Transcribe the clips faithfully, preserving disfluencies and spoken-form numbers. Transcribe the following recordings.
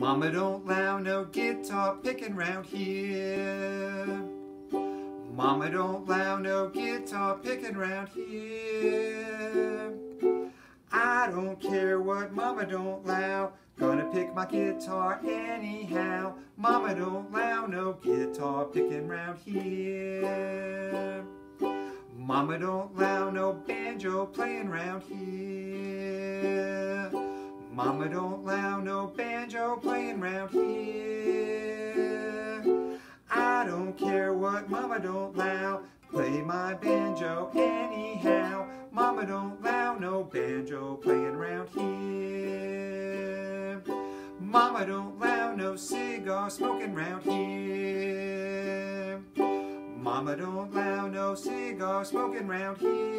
Mama don't allow no guitar picking round here. Mama don't allow no guitar picking round here. I don't care what Mama don't allow, gonna pick my guitar anyhow. Mama don't allow no guitar picking round here. Mama don't allow no banjo playing round here. Mama don't allow no banjo playing round here. I don't care what Mama don't allow, play my banjo anyhow. Mama don't allow no banjo playing round here. Mama don't allow no cigar smoking round here. Mama don't allow no cigar smoking round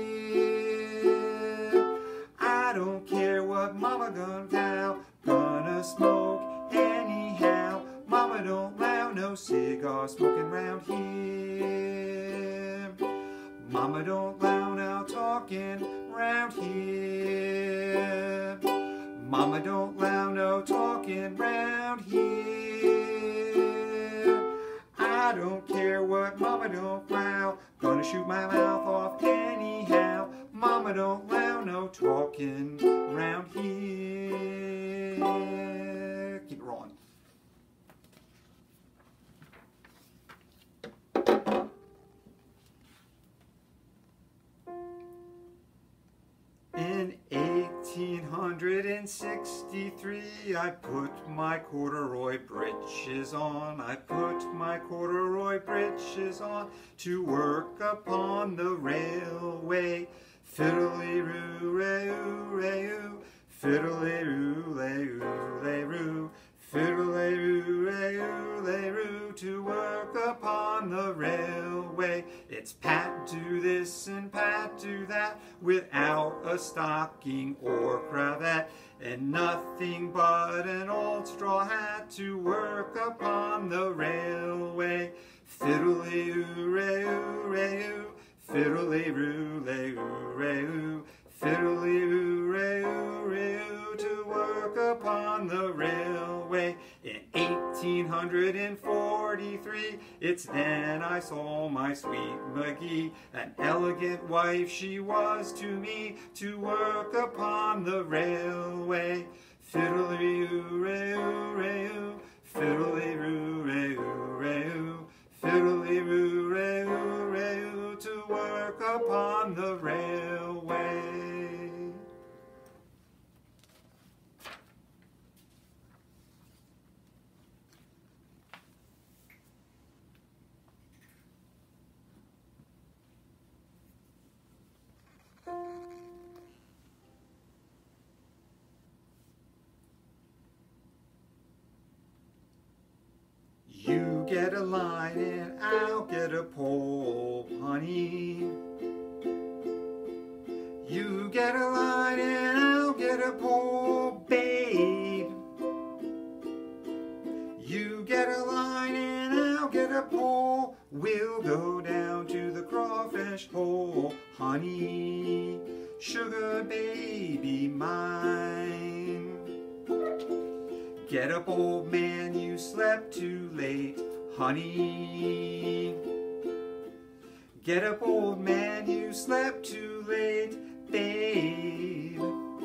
here. I don't care what Mama gonna allow, gonna smoke anyhow. Mama don't allow no cigar smoking round here. Mama don't allow no talking round here. Mama don't allow no talking round here. I don't care what Mama don't allow, gonna shoot my mouth off anyhow. Mama don't allow no talking round here. Keep it rolling. In eighteen sixty-three, I put my corduroy breeches on. I put my corduroy breeches on to work upon the railway. Fiddly-roo-ray-oo-ray-oo, fiddly-roo-lay-oo-lay-roo, fiddly-roo-ray-oo-lay-roo, to work upon the railway. It's pat do this and pat do that, without a stocking or cravat, and nothing but an old straw hat to work upon the railway. Fiddly-oo-ray-oo-ray-oo, fiddly-roo-lay-oo-ray-oo, fiddly-roo-ray-oo-ray-oo, to work upon the railway. In eighteen forty-three, it's then I saw my sweet McGee. An elegant wife she was to me, to work upon the railway. Fiddly-roo-ray-oo-ray-oo, fiddly-roo-ray-oo-ray-oo, fiddly-roo-ray-oo-ray-oo, to work upon the railway. You get a line and I'll get a pole, honey. You get a line and I'll get a pole, babe. You get a line and I'll get a pole. We'll go down to the crawfish hole, honey. Sugar baby mine. Get up, old man, you slept too late, honey. Get up, old man, you slept too late, babe.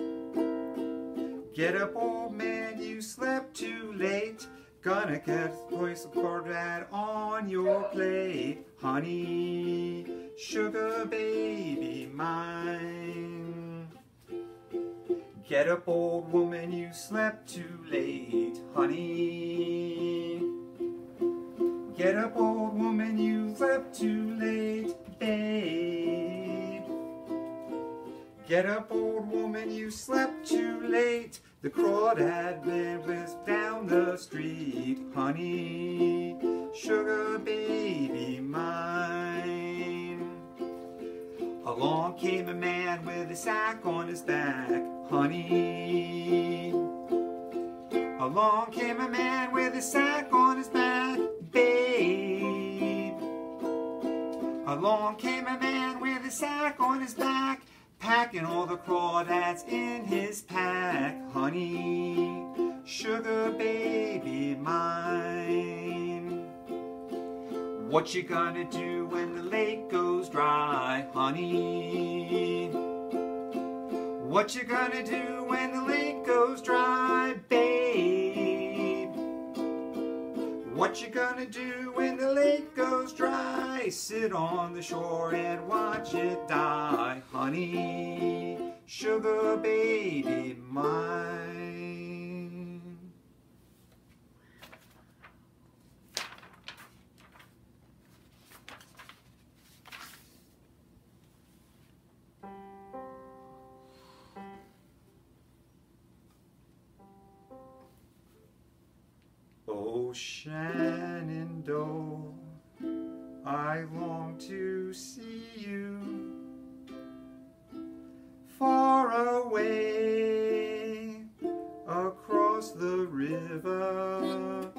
Get up, old man, you slept too late. Gonna get a piece of cornbread on your plate, honey. Sugar baby mine. Get up, old woman, you slept too late, honey. Get up, old woman, you slept too late, babe. Get up, old woman, you slept too late. The crawdad man was down the street, honey. Sugar baby mine. Along came a man with a sack on his back, honey. Along came a man with a sack on his back, babe. Along came a man with a sack on his back, packing all the crawdads in his pack, honey. sugar baby mine. What you gonna do when the lake goes dry, honey? What you gonna do when the lake goes dry, babe? What you gonna do when the lake goes dry? Sit on the shore and watch it die, honey, sugar baby mine. Oh, Shenandoah, I long to see you far away across the river.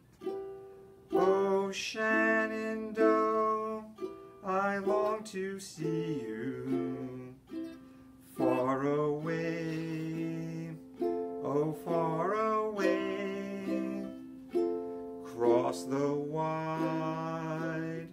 Oh, Shenandoah, I long to see you far away, oh, far away, across the wide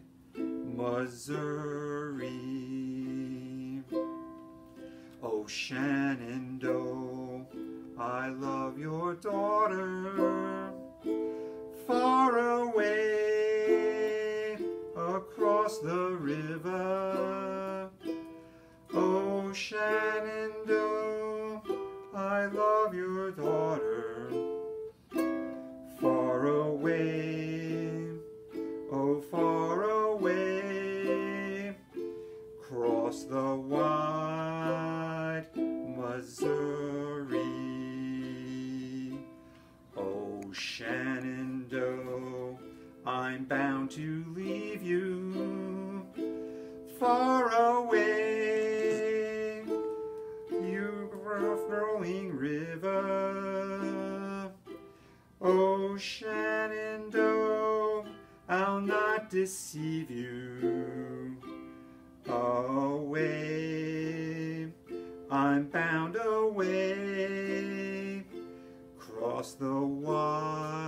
Missouri. Oh, Shenandoah, I love your daughter, far away across the river. Oh, Shenandoah, I love your daughter, far away, oh, far away, across the wide Missouri. Oh, Shenandoah, I'm bound to leave you far away, you flowing river. Oh, Shenandoah, I'll not deceive you away. I'm bound away, across the wide